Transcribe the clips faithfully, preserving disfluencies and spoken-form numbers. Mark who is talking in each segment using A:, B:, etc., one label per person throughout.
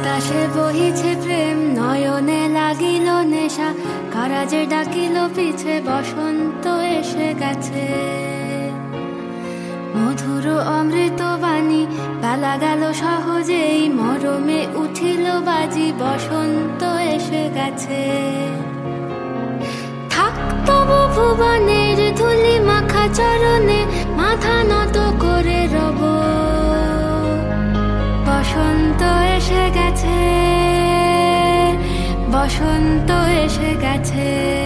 A: বাতাসে বহিছে প্রেম, নয়নে লাগিল নেশা, কারাজে ডাকিল পিছে, বসন্ত এসে গেছে। মধুর অমৃত বাণী, বেলা গেল সহজেই, মরমে উঠিল বাজি, বসন্ত এসে গেছে। থাক তবু ভুবনের ধুলি মাখা চরণে, মাথা নত করে রব। বসন্ত এসে গেছে, বসন্ত এসে গেছে।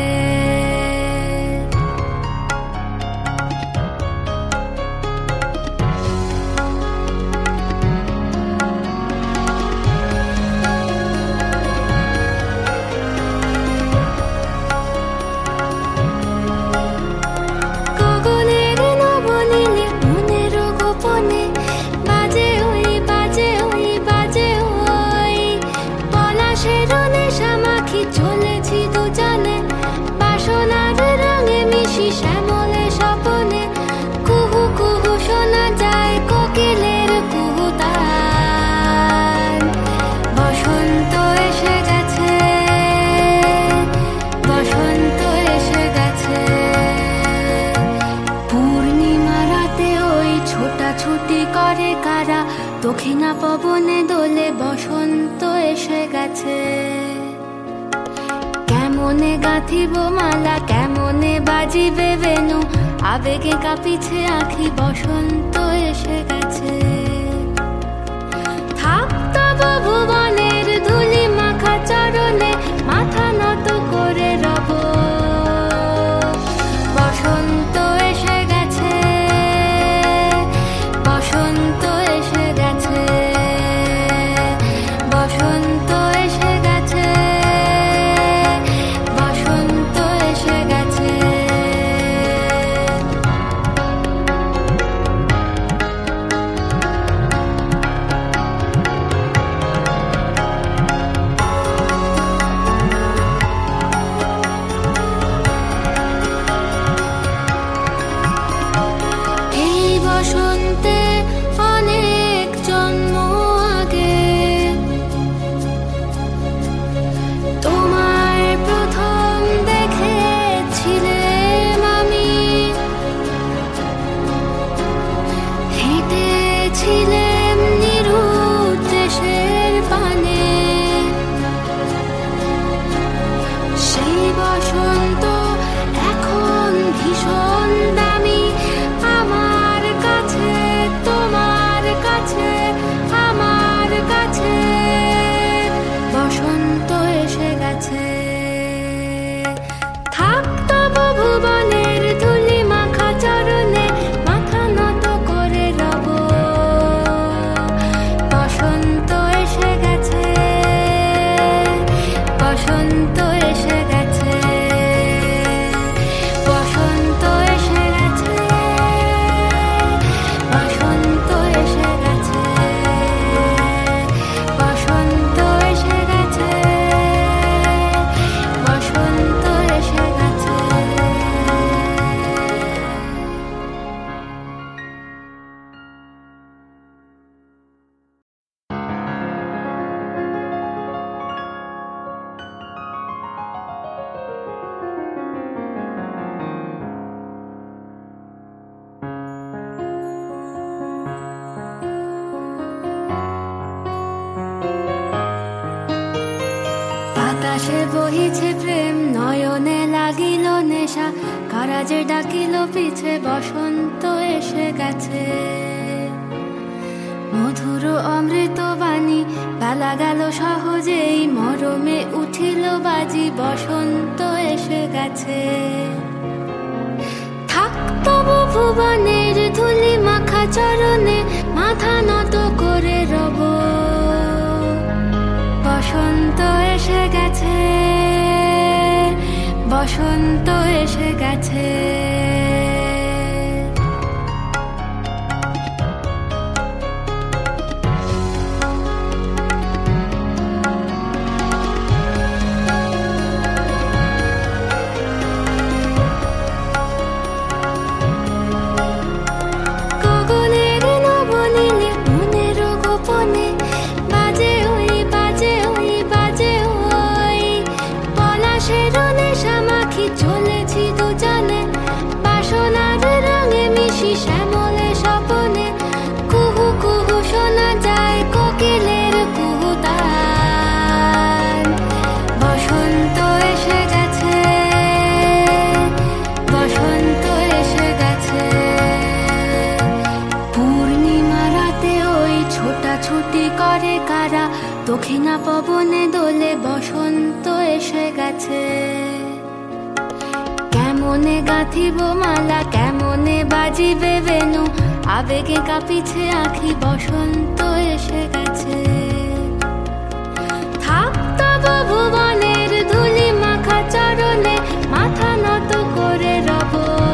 A: দক্ষিণা পবনে দোলে, বসন্ত এসে গেছে। কেমনে গাঁথিব মালা, কেমনে বাজিবে বেনু, আবেগে কাঁপিছে আঁখি, বসন্ত এসে গেছে। থাক তবু ভুবনের ধুলি মাখা চরণে, মাথা নত করে রব। বসন্ত এসে গেছে, বসন্ত এসে গেছে, বসন্ত এসে গেছে, বসন্ত এসে গেছে। এই বসন্তে অনেক জন্ম আগে, তোমায় প্রথম দেখেছিলাম আমি। হেঁটেছিলাম নিরুদ্ধ দেশের পানে, সেই বসন্ত এখন ভীষণ দামি আমার কাছে, তোমার কাছে, আমার কাছে। বসন্ত এসে গেছে। থাক তবু ভুবনের ধুলি মাখা চরণে, মাথা নত করে রব। বসন্ত এসে গেছে, বসন্ত এসে গেছে, বসন্ত এসে গেছে, বসন্ত এসে গেছে, বসন্ত এসে গেছে, বসন্ত এসে গেছে। বাতাসে বহিছে প্রেম, নয়নে লাগিল নেশা, কারাজে ডাকিল পিছে, বসন্ত এসে গেছে। মধুর অমৃত বাণী, বেলা গেল সহজেই, মরমে উঠিল বাজি, বসন্ত এসে গেছে। থাক তবু ভুবনের ধুলি মাখা চরণে, মাথা নত করে রব। বসন্ত এসে গেছে, বসন্ত এসে গেছে। গগনের নবনীলে, মনের গোপনে বাজে ওই বাজে ছুটাছুটি করে কারা, দক্ষিণা পবনে দোলে বসন্ত এসে গেছে। কেমনে গাঁথিব মালা, কেমনে বাজিবে বেনু, আবেগে কাঁপিছে আঁখি, বসন্ত এসে গেছে। থাক তব ভুবনের ধুলি মাখা চরণে, মাথা নত করে রব।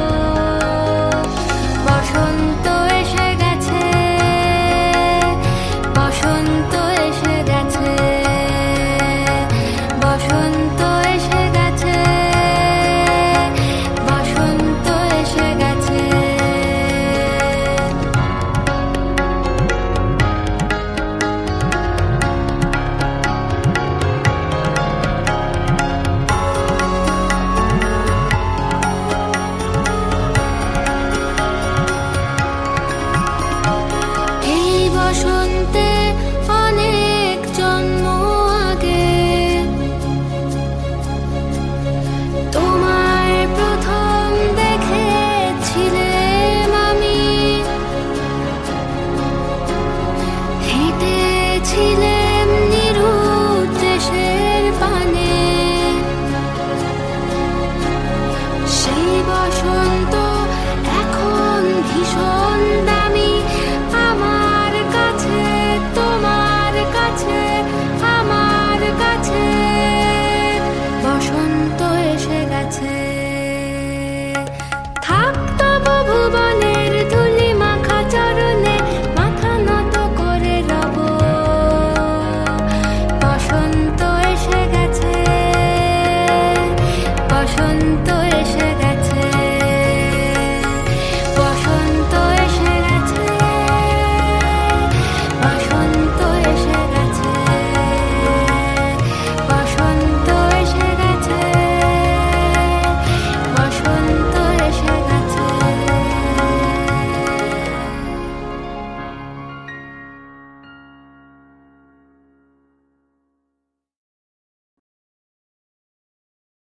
A: বসন্ত এসে গেছে, বসন্ত এসে গেছে, বসন্ত এসে গেছে, বসন্ত এসে গেছে। এই বসন্তে